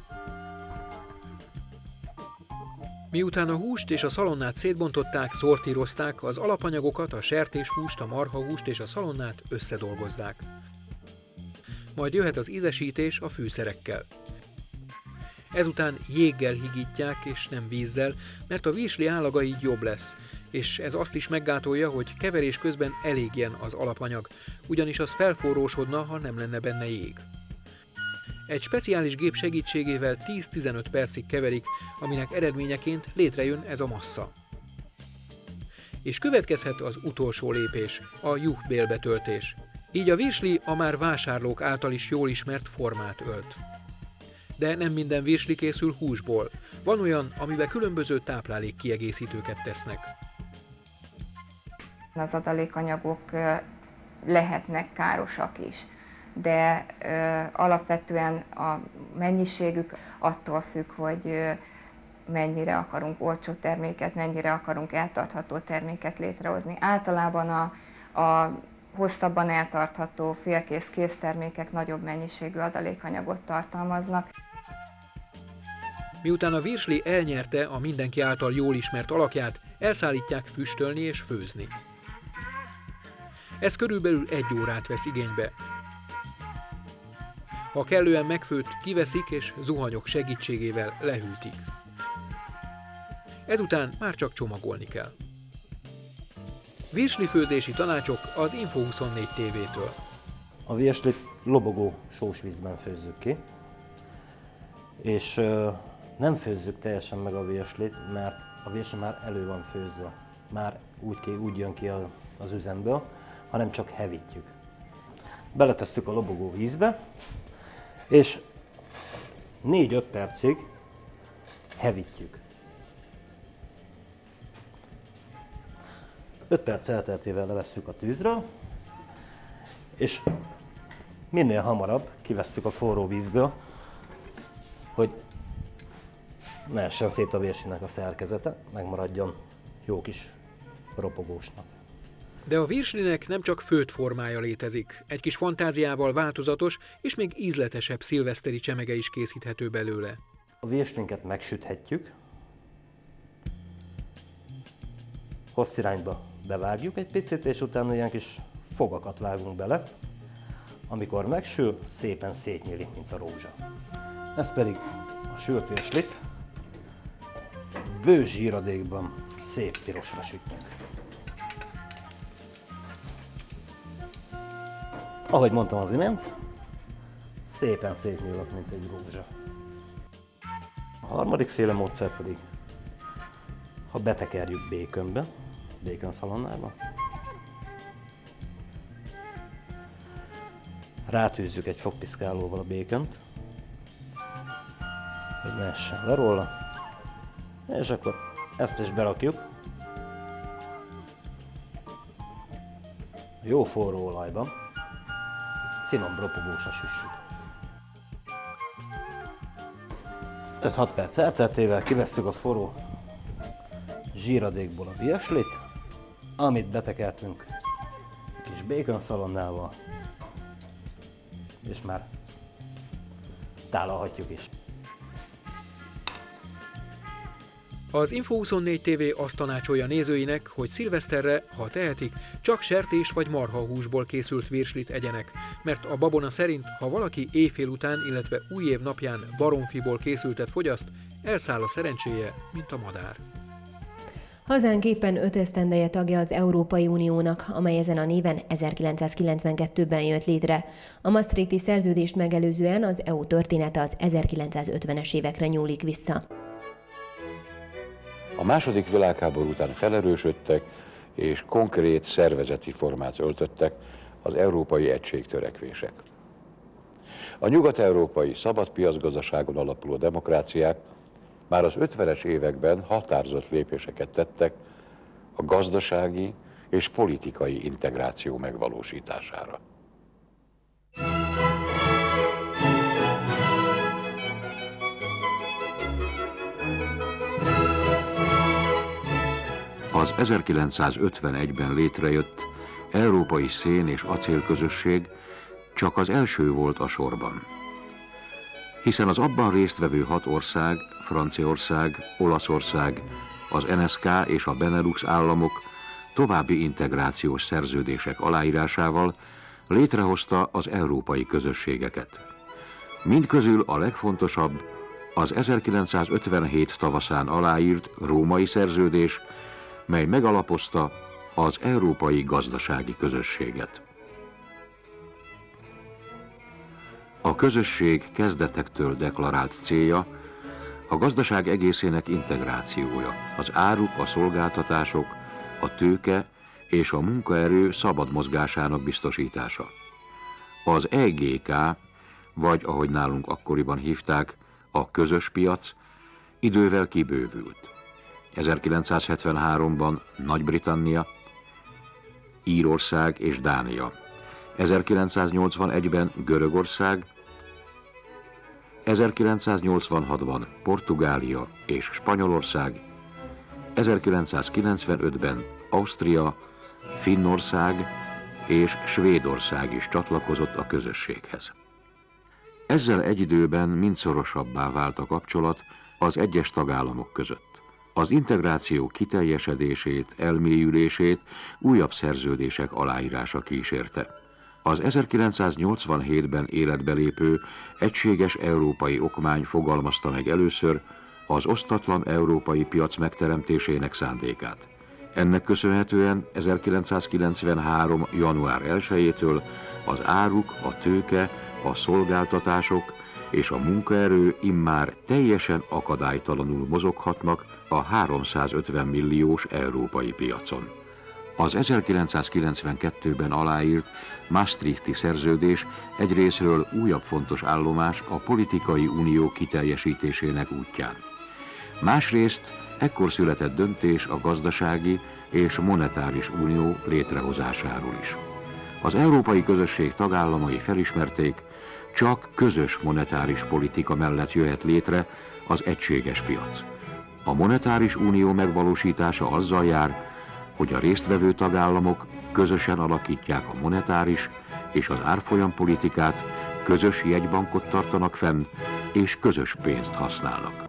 Miután a húst és a szalonnát szétbontották, szortírozták, az alapanyagokat, a sertéshúst, a marhahúst és a szalonnát összedolgozzák. Majd jöhet az ízesítés a fűszerekkel. Ezután jéggel higítják és nem vízzel, mert a virsli állaga így jobb lesz, és ez azt is meggátolja, hogy keverés közben elégjen az alapanyag, ugyanis az felforrósodna, ha nem lenne benne jég. Egy speciális gép segítségével 10-15 percig keverik, aminek eredményeként létrejön ez a massza. És következhet az utolsó lépés, a juhbélbetöltés. Így a virsli a már vásárlók által is jól ismert formát ölt. De nem minden virsli készül húsból. Van olyan, amiben különböző táplálékkiegészítőket tesznek. Az adalékanyagok lehetnek károsak is, de alapvetően a mennyiségük attól függ, hogy mennyire akarunk olcsó terméket, mennyire akarunk eltartható terméket létrehozni. Általában a hosszabban eltartható félkész késztermékek nagyobb mennyiségű adalékanyagot tartalmaznak. Miután a virsli elnyerte a mindenki által jól ismert alakját, elszállítják füstölni és főzni. Ez körülbelül 1 órát vesz igénybe. Ha kellően megfőtt, kiveszik és zuhanyok segítségével lehűtik. Ezután már csak csomagolni kell. Virslifőzési tanácsok az Info24 TV-től. A virslit lobogó sós vízben főzzük ki, és nem főzzük teljesen meg a virslit, mert a virsli már elő van főzve. Már úgy jön ki az üzemből, hanem csak hevítjük. Beletesszük a lobogó vízbe, és 4-5 percig hevítjük. 5 perc elteltével levesszük a tűzről, és minél hamarabb kivesszük a forró vízből, hogy ne essen szét a virslinek a szerkezete, megmaradjon jó kis ropogósnak. De a virslinek nem csak főtt formája létezik, egy kis fantáziával változatos és még ízletesebb szilveszteri csemege is készíthető belőle. A virslinket megsüthetjük, hosszirányba bevágjuk egy picit, és utána ilyen kis fogakat vágunk bele. Amikor megsül, szépen szétnyílik, mint a rózsa. Ez pedig a sült virslit bő zsíradékban szép pirosra sütjük. Ahogy mondtam az imént, szépen szétnyílok, mint egy rózsa. A harmadik féle módszer pedig, ha betekerjük békönbe, békönszalonnába, rátűzzük egy fogpiszkálóval a békönt, hogy ne essen le róla, és akkor ezt is berakjuk jó forró olajban, finom ropogósra süssük. 5-6 perc elteltével kivesszük a forró zsíradékból a vieslit, amit betekertünk kis békönszalonnával, és már tálalhatjuk is. Az Info24 TV azt tanácsolja nézőinek, hogy szilveszterre, ha tehetik, csak sertés vagy marhahúsból készült virslit egyenek, mert a babona szerint, ha valaki éjfél után, illetve új év napján baromfiból készültet fogyaszt, elszáll a szerencséje, mint a madár. Hazánk éppen 5 esztendeje tagja az Európai Uniónak, amely ezen a néven 1992-ben jött létre. A Maastrichti szerződést megelőzően az EU története az 1950-es évekre nyúlik vissza. A második világháború után felerősödtek és konkrét szervezeti formát öltöttek az európai egységtörekvések. A nyugat-európai szabadpiacgazdaságon alapuló demokráciák már az 50-es években határozott lépéseket tettek a gazdasági és politikai integráció megvalósítására. Az 1951-ben létrejött Európai Szén- és Acélközösség csak az első volt a sorban. Hiszen az abban résztvevő 6 ország, Franciaország, Olaszország, az NSK és a Benelux államok további integrációs szerződések aláírásával létrehozta az európai közösségeket. Mindközül a legfontosabb az 1957 tavaszán aláírt római szerződés, mely megalapozta az Európai Gazdasági Közösséget. A közösség kezdetektől deklarált célja a gazdaság egészének integrációja, az áruk, a szolgáltatások, a tőke és a munkaerő szabad mozgásának biztosítása. Az EGK, vagy ahogy nálunk akkoriban hívták, a közös piac idővel kibővült. 1973-ban Nagy-Britannia, Írország és Dánia, 1981-ben Görögország, 1986-ban Portugália és Spanyolország, 1995-ben Ausztria, Finnország és Svédország is csatlakozott a közösséghez. Ezzel egy időben mind szorosabbá vált a kapcsolat az egyes tagállamok között. Az integráció kiteljesedését, elmélyülését újabb szerződések aláírása kísérte. Az 1987-ben életbe lépő egységes európai okmány fogalmazta meg először az osztatlan európai piac megteremtésének szándékát. Ennek köszönhetően 1993. január 1-től az áruk, a tőke, a szolgáltatások és a munkaerő immár teljesen akadálytalanul mozoghatnak a 350 milliós európai piacon. Az 1992-ben aláírt Maastrichti szerződés egyrészről újabb fontos állomás a politikai unió kiteljesítésének útján. Másrészt ekkor született döntés a gazdasági és monetáris unió létrehozásáról is. Az európai közösség tagállamai felismerték, csak közös monetáris politika mellett jöhet létre az egységes piac. A monetáris unió megvalósítása azzal jár, hogy a résztvevő tagállamok közösen alakítják a monetáris és az árfolyampolitikát, közös jegybankot tartanak fenn, és közös pénzt használnak.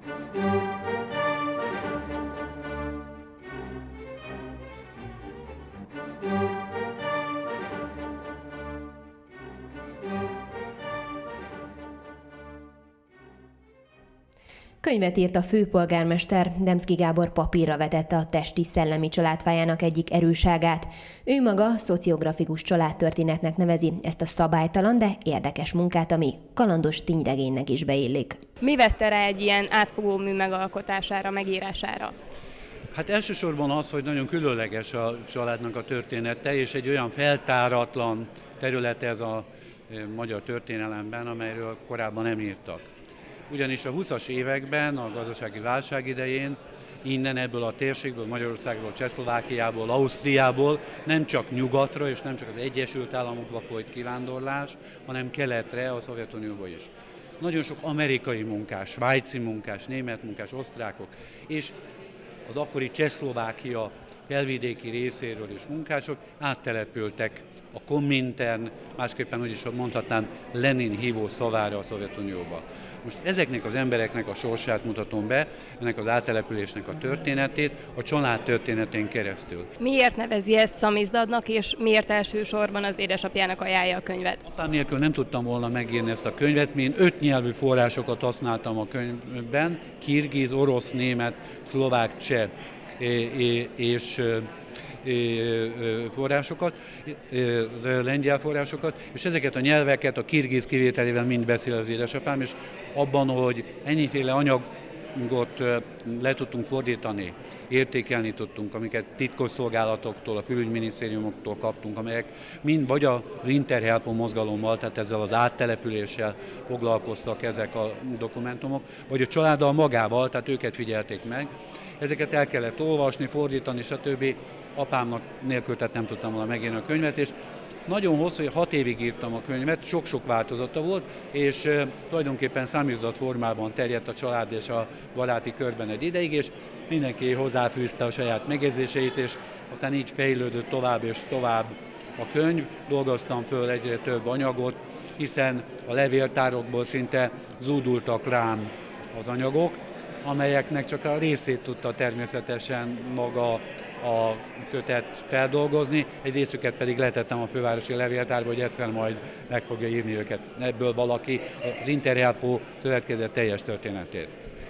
Könyvet írt a főpolgármester, Demszky Gábor papírra vetette a testi-szellemi családfájának egyik erősságát. Ő maga szociografikus családtörténetnek nevezi ezt a szabálytalan, de érdekes munkát, ami kalandos tényregénynek is beillik. Mi vette rá egy ilyen átfogó mű megalkotására, megírására? Hát elsősorban az, hogy nagyon különleges a családnak a története, és egy olyan feltáratlan terület ez a magyar történelemben, amelyről korábban nem írtak. Ugyanis a 20-as években, a gazdasági válság idején innen ebből a térségből, Magyarországról, Csehszlovákiából, Ausztriából nem csak nyugatra és nem csak az Egyesült Államokba folyt kivándorlás, hanem keletre, a Szovjetunióba is. Nagyon sok amerikai munkás, svájci munkás, német munkás, osztrákok és az akkori Csehszlovákia felvidéki részéről is munkások áttelepültek a Komintern, másképpen úgy is mondhatnám, Lenin hívó szavára a Szovjetunióba. Most ezeknek az embereknek a sorsát mutatom be, ennek az áttelepülésnek a történetét, a család történetén keresztül. Miért nevezi ezt szamizdadnak, és miért elsősorban az édesapjának ajánlja a könyvet? Apám nélkül nem tudtam volna megírni ezt a könyvet, én 5 nyelvű forrásokat használtam a könyvben, kirgiz, orosz, német, szlovák, cseh és forrásokat, lengyel forrásokat, és ezeket a nyelveket a kirgiz kivételével mind beszél az édesapám, és abban, hogy ennyiféle anyagot le tudtunk fordítani, értékelni tudtunk, amiket titkosszolgálatoktól, a külügyminisztériumoktól kaptunk, amelyek mind vagy az Interhelpo mozgalommal, tehát ezzel az áttelepüléssel foglalkoztak ezek a dokumentumok, vagy a családdal magával, tehát őket figyelték meg. Ezeket el kellett olvasni, fordítani, stb. Apámnak nélkül tehát nem tudtam volna megírni a könyvet, és nagyon hosszú, 6 évig írtam a könyvet, sok-sok változata volt, és tulajdonképpen számizdat formában terjedt a család és a baráti körben egy ideig, és mindenki hozzáfűzte a saját megjegyzéseit, és aztán így fejlődött tovább és tovább a könyv. Dolgoztam föl egyre több anyagot, hiszen a levéltárokból szinte zúdultak rám az anyagok, amelyeknek csak a részét tudta természetesen maga a kötet feldolgozni, egy részüket pedig letettem a fővárosi levéltárba, hogy egyszer majd meg fogja írni őket ebből valaki, az Interhelpo szövetkezet teljes történetét.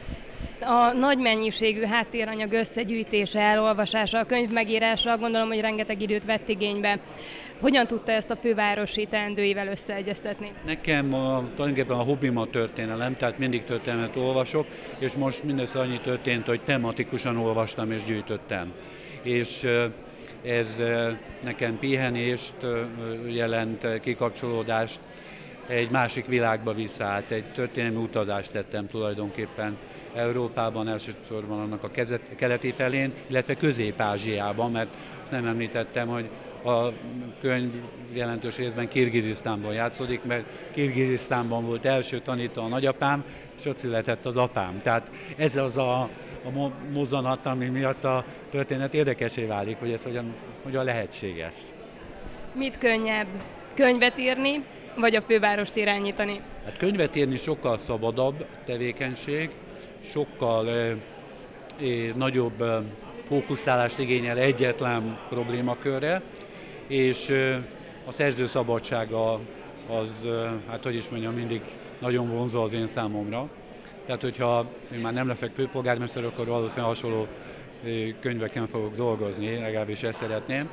A nagy mennyiségű háttéranyag összegyűjtése, elolvasása, a könyv megírása, gondolom, hogy rengeteg időt vett igénybe. Hogyan tudta ezt a fővárosi teendőivel összeegyeztetni? Nekem tulajdonképpen a hobbim a történelem, tehát mindig történelmet olvasok, és most mindössze annyi történt, hogy tematikusan olvastam és gyűjtöttem. És ez nekem pihenést jelent, kikapcsolódást, egy másik világba visszaállt, egy történelmi utazást tettem tulajdonképpen Európában, elsősorban annak a keleti felén, illetve Közép-Ázsiában, mert azt nem említettem, hogy a könyv jelentős részben Kirgizisztánban játszódik, mert Kirgizisztánban volt első tanító a nagyapám, és ott született az apám. Tehát ez az a mozzanat, ami miatt a történet érdekessé válik, hogy ez hogyan lehetséges. Mit könnyebb, könyvet írni, vagy a fővárost irányítani? Hát könyvet írni sokkal szabadabb tevékenység, sokkal nagyobb fókuszálást igényel egyetlen problémakörre, és a szerző szabadsága az, hát hogy is mondjam, mindig nagyon vonzó az én számomra. Tehát, hogyha én már nem leszek főpolgármester, akkor valószínűleg hasonló könyveken fogok dolgozni, legalábbis ezt szeretném.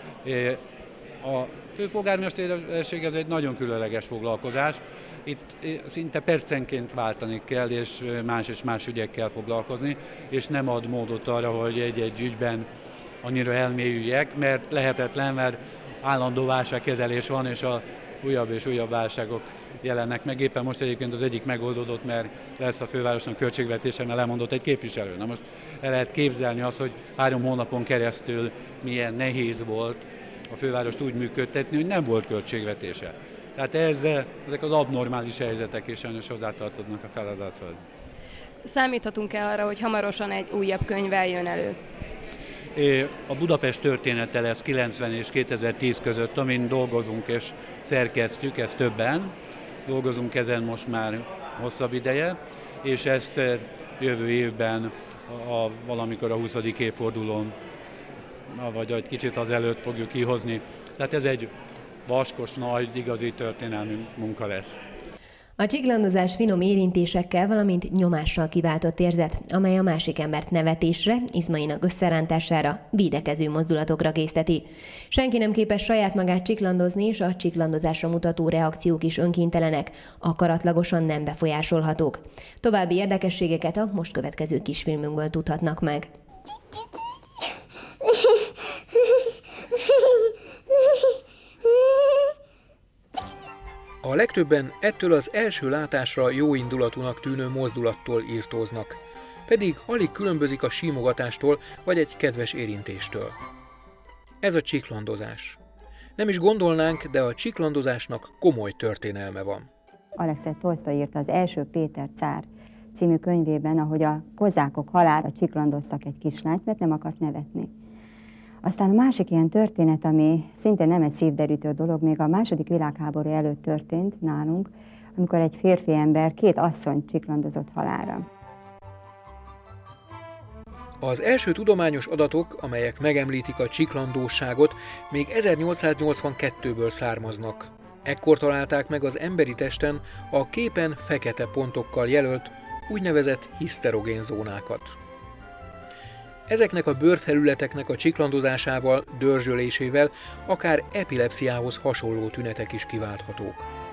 A főpolgármesterség ez egy nagyon különleges foglalkozás. Itt szinte percenként váltani kell, és más ügyekkel foglalkozni, és nem ad módot arra, hogy egy-egy ügyben annyira elmélyüljek, mert lehetetlen, mert állandó válságkezelés van, és a újabb és újabb válságok jelennek meg. Éppen most egyébként az egyik megoldódott, mert lesz a fővárosnak költségvetése, mert lemondott egy képviselő. Na most el lehet képzelni azt, hogy 3 hónapon keresztül milyen nehéz volt a fővárost úgy működtetni, hogy nem volt költségvetése. Tehát ezek az abnormális helyzetek is sajnos hozzátartoznak a feladathoz. Számíthatunk-e arra, hogy hamarosan egy újabb könyvvel jön elő? A Budapest története lesz 90 és 2010 között, amin dolgozunk és szerkesztjük, ezt többen. Dolgozunk ezen most már hosszabb ideje, és ezt jövő évben valamikor a 20. évfordulón, vagy egy kicsit azelőtt fogjuk kihozni. Tehát ez egy vaskos, nagy, igazi történelmi munka lesz. A csiklandozás finom érintésekkel, valamint nyomással kiváltott érzet, amely a másik embert nevetésre, izmainak összerántására, védekező mozdulatokra készteti. Senki nem képes saját magát csiklandozni, és a csiklandozásra mutató reakciók is önkéntelenek, akaratlagosan nem befolyásolhatók. További érdekességeket a most következő kisfilmünkből tudhatnak meg. A legtöbben ettől az első látásra jóindulatúnak tűnő mozdulattól írtóznak, pedig alig különbözik a simogatástól vagy egy kedves érintéstől. Ez a csiklandozás. Nem is gondolnánk, de a csiklandozásnak komoly történelme van. Alexej Tolsztoj írta az első Péter cár című könyvében, ahogy a kozákok halálra csiklandoztak egy kislányt, mert nem akart nevetni. Aztán a másik ilyen történet, ami szintén nem egy szívderítő dolog, még a II. Világháború előtt történt nálunk, amikor egy férfi ember 2 asszonyt csiklandozott halálra. Az első tudományos adatok, amelyek megemlítik a csiklandóságot, még 1882-ből származnak. Ekkor találták meg az emberi testen a képen fekete pontokkal jelölt úgynevezett hiszterogén zónákat. Ezeknek a bőrfelületeknek a csiklandozásával, dörzsölésével akár epilepsziához hasonló tünetek is kiválthatók.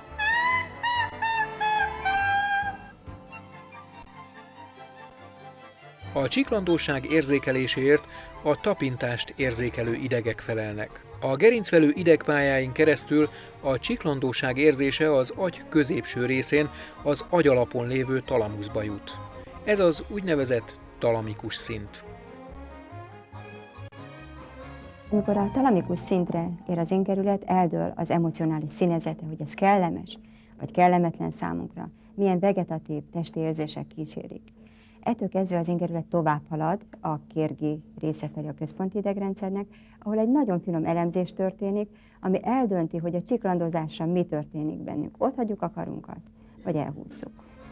A csiklandóság érzékeléséért a tapintást érzékelő idegek felelnek. A gerincvelő idegpályáin keresztül a csiklandóság érzése az agy középső részén, az agyalapon lévő talamuszba jut. Ez az úgynevezett talamikus szint. Amikor a talamikus szintre ér az ingerület, eldől az emocionális színezete, hogy ez kellemes vagy kellemetlen számunkra, milyen vegetatív testi érzések kísérik. Ettől kezdve az ingerület tovább halad a kérgi része felé a központi idegrendszernek, ahol egy nagyon finom elemzés történik, ami eldönti, hogy a csiklandozásra mi történik bennünk. Ott hagyjuk a karunkat, vagy elhúzzuk.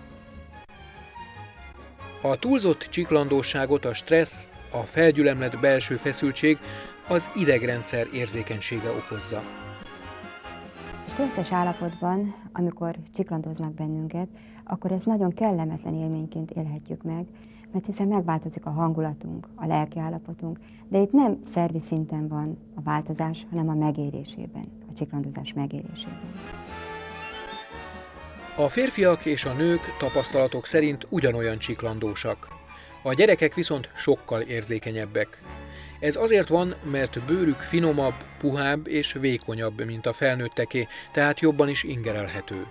A túlzott csiklandóságot a stressz, a felgyülemlett belső feszültség, az idegrendszer érzékenysége okozza. Stresszes állapotban, amikor csiklandoznak bennünket, akkor ezt nagyon kellemetlen élményként élhetjük meg, mert hiszen megváltozik a hangulatunk, a lelki állapotunk, de itt nem szervi szinten van a változás, hanem a megérésében, a csiklandozás megérésében. A férfiak és a nők tapasztalatok szerint ugyanolyan csiklandósak. A gyerekek viszont sokkal érzékenyebbek. Ez azért van, mert bőrük finomabb, puhább és vékonyabb, mint a felnőtteké, tehát jobban is ingerelhető.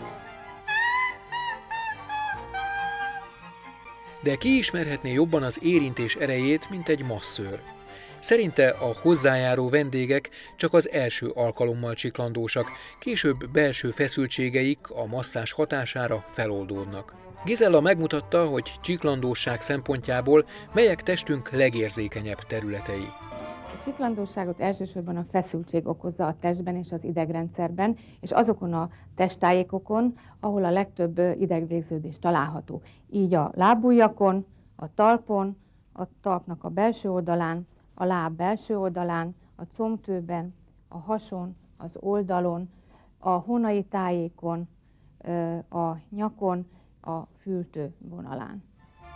De ki ismerhetné jobban az érintés erejét, mint egy masszőr? Szerinte a hozzájáró vendégek csak az első alkalommal csiklandósak, később belső feszültségeik a masszázs hatására feloldódnak. Gizella megmutatta, hogy csiklandóság szempontjából melyek testünk legérzékenyebb területei. A csiklandóságot elsősorban a feszültség okozza a testben és az idegrendszerben, és azokon a testtájékokon, ahol a legtöbb idegvégződés található. Így a lábujjakon, a talpon, a talpnak a belső oldalán, a láb belső oldalán, a combtőben, a hason, az oldalon, a honai tájékon, a nyakon, a fültő vonalán.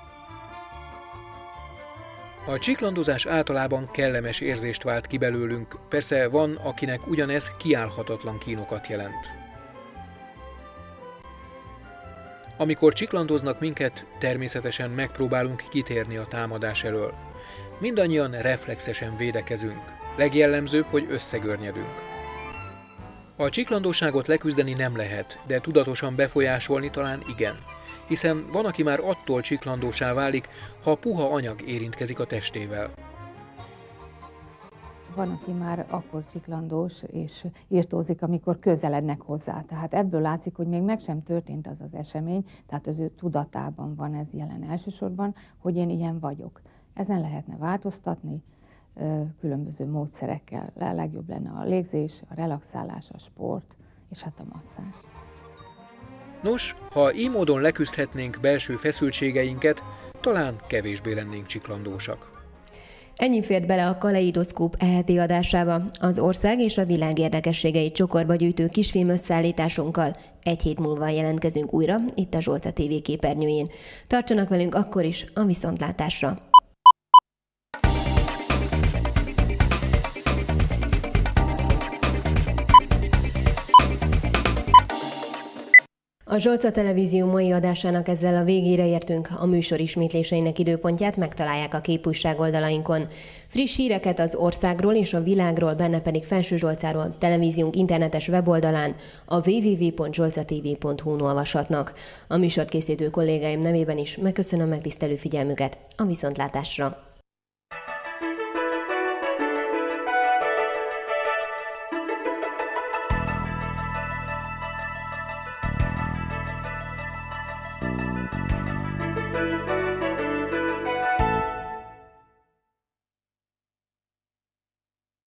A csiklandozás általában kellemes érzést vált ki belőlünk, persze van, akinek ugyanez kiállhatatlan kínokat jelent. Amikor csiklandoznak minket, természetesen megpróbálunk kitérni a támadás elől. Mindannyian reflexesen védekezünk. Legjellemzőbb, hogy összegörnyedünk. A csiklandóságot leküzdeni nem lehet, de tudatosan befolyásolni talán igen. Hiszen van, aki már attól csiklandósá válik, ha puha anyag érintkezik a testével. Van, aki már akkor csiklandós és írtózik, amikor közelednek hozzá. Tehát ebből látszik, hogy még meg sem történt az az esemény, tehát az ő tudatában van ez jelen elsősorban, hogy én ilyen vagyok. Ezen lehetne változtatni különböző módszerekkel. A legjobb lenne a légzés, a relaxálás, a sport és hát a masszázs. Nos, ha így módon leküzdhetnénk belső feszültségeinket, talán kevésbé lennénk csiklandósak. Ennyi fért bele a Kaleidoszkóp e-heti adásába. Az ország és a világ érdekességeit csokorba gyűjtő kisfilm összeállításunkkal egy hét múlva jelentkezünk újra itt a Zsolca TV képernyőjén. Tartsanak velünk akkor is, a viszontlátásra! A Zsolca Televízió mai adásának ezzel a végére értünk. A műsor ismétléseinek időpontját megtalálják a képújság oldalainkon. Friss híreket az országról és a világról, benne pedig Felső Zsolcáról televíziónk internetes weboldalán, a www.zsolcatv.hu-n olvashatnak. A műsort készítő kollégáim nevében is megköszönöm megtisztelő figyelmüket. A viszontlátásra!